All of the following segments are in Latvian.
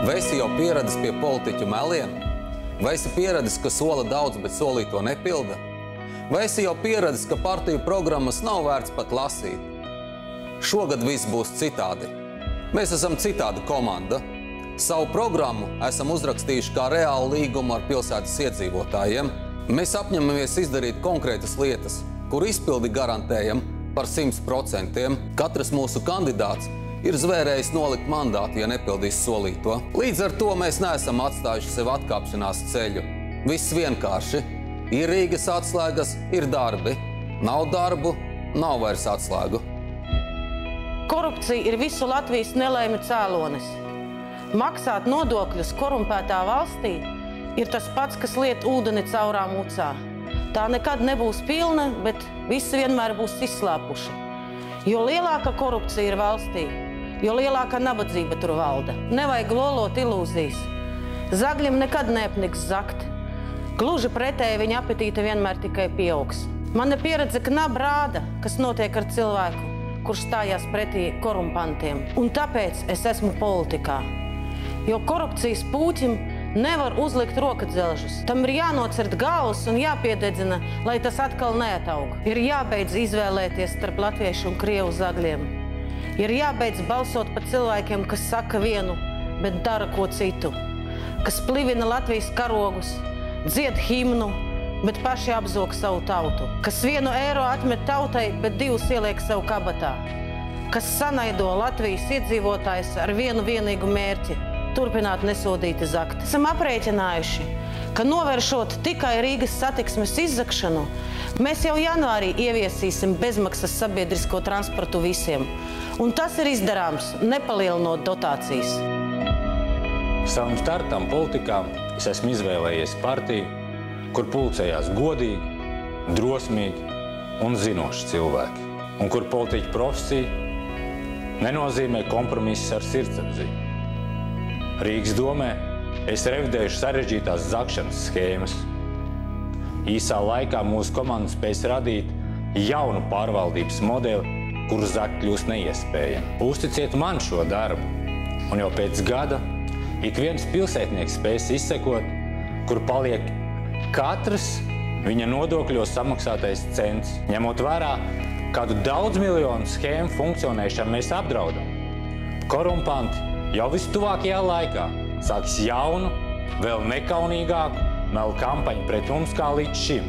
Vai esi jau pieradis pie politiķu meliem? Vai esi pieradis, ka sola daudz, bet solīto nepilda? Vai esi jau pieradis, ka partiju programmas nav vērts pat lasīt? Šogad viss būs citādi. Mēs esam citāda komanda. Savu programmu esam uzrakstījuši kā reālu līgumu ar pilsētas iedzīvotājiem. Mēs apņemamies izdarīt konkrētas lietas, kur izpildi garantējam par 100%. Katrs mūsu kandidāts ir zvērējis nolikt mandātu, ja nepildīs solīto. Līdz ar to mēs neesam atstājuši sev atkāpšanās ceļu. Viss vienkārši. Ir Rīgas atslēgas, ir darbi. Nav darbu, nav vairs atslēgu. Korupcija ir visu Latvijas nelēmi cēlonis. Maksāt nodokļus korumpētā valstī ir tas pats, kas liet ūdeni caurā mucā. Tā nekad nebūs pilna, bet visi vienmēr būs izslāpuši. Jo lielāka korupcija ir valstī, jo lielāka nabadzība tur valda. Nevajag lolot ilūzijas. Zagļiem nekad neapniks zakt. Gluži pretēji viņa apetīte vienmēr tikai pieaugs. Mana pieredze knab rāda, kas notiek ar cilvēku, kurš stājās pretī korumpantiem. Un tāpēc es esmu politikā. Jo korupcijas pūķim nevar uzlikt rokadzelžus. Tam ir jānocert galvas un jāpiededzina, lai tas atkal neataug. Ir jābeidz izvēlēties starp latviešu un krievu zagļiem. Ir jābeidz balsot par cilvēkiem, kas saka vienu, bet dara ko citu. Kas plivina Latvijas karogus, dzied himnu, bet paši apzog savu tautu. Kas 1 eiro atmet tautai, bet 2 ieliek sev kabatā. Kas sanaido Latvijas iedzīvotājus ar vienu vienīgu mērķi – turpināt nesodīti zakt. Esam aprēķinājuši, ka novēršot tikai Rīgas satiksmes izzagšanu, mēs jau janvārī ieviesīsim bezmaksas sabiedrisko transportu visiem. Un tas ir izdarāms, nepalielinot dotācijas. Savam startam politikā es esmu izvēlējies partiju, kur pulcējās godīgi, drosmīgi un zinoši cilvēki. Un kur politiķa profesija nenozīmē kompromisus ar sirdsapziņu. Rīgas domē es revidējuši sarežģītās zakšanas schēmas. Īsā laikā mūsu komanda spēs radīt jaunu pārvaldības modeli, kuru zakt kļūst neiespējami. Uzticiet man šo darbu, un jau pēc gada ik viens pilsētnieks spēs izsekot, kur paliek katrs viņa nodokļos samaksātais cents. Ņemot vērā, kādu daudzmiljonu schēmu funkcionēšanu mēs apdraudam. Korumpanti jau vistuvākajā laikā sāks jaunu, vēl nekaunīgāku melu kampaņu pret mums kā līdz šim.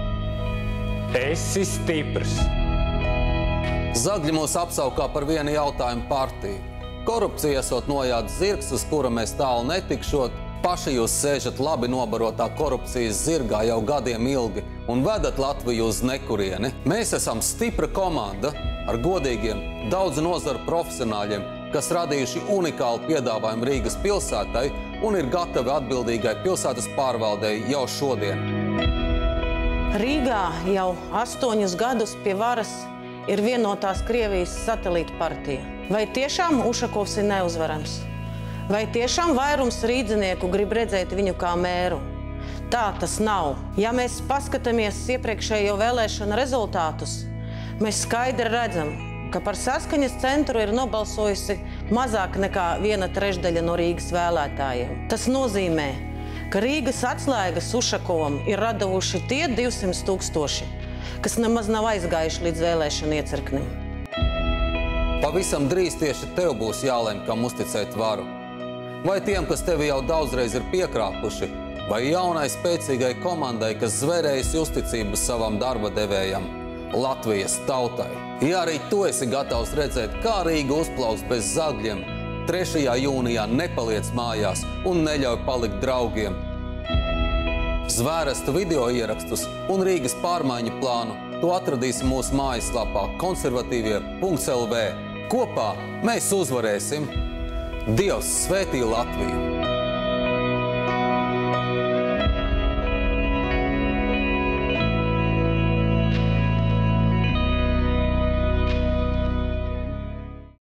Esi stiprs! Zagļi mūs apsaukā par vienu jautājumu partiju. Korupcija esot nojāts zirgs, uz kura mēs tālu netikšot. Paši jūs sēžat labi nobarotā korupcijas zirgā jau gadiem ilgi un vedat Latviju uz nekurieni. Mēs esam stipra komanda ar godīgiem, daudzu nozaru profesionāļiem, kas radījuši unikālu piedāvājumu Rīgas pilsētai un ir gatavi atbildīgai pilsētas pārvaldei jau šodien. Rīgā jau 8 gadus pie varas ir vienotās Krievijas satelīta partija. Vai tiešām Ušakovs ir neuzvarams? Vai tiešām vairums rīdzinieku grib redzēt viņu kā mēru? Tā tas nav. Ja mēs paskatāmies iepriekšējo vēlēšanu rezultātus, mēs skaidri redzam, ka par Saskaņas centru ir nobalsojusi mazāk nekā 1/3 no Rīgas vēlētājiem. Tas nozīmē, ka Rīgas atslēgas Ušakovam ir raduši tie 200 000, kas nemaz nav aizgājuši līdz vēlēšanu iecirknim. Pavisam drīz tieši tev būs jālem, kam uzticēt varu. Vai tiem, kas tevi jau daudzreiz ir piekrāpuši, vai jaunai spēcīgai komandai, kas zvērējusi uzticību savam darba devējam, Latvijas tautai. Ja arī tu esi gatavs redzēt, kā Rīga uzplauks bez zagļiem, 3. jūnijā nepaliec mājās un neļauj palikt draugiem. Zvērestu video ierakstus un Rīgas pārmaiņu plānu tu atradīsi mūsu mājaslapā konservatīvie.lv. Kopā mēs uzvarēsim! Dievs svētī Latviju!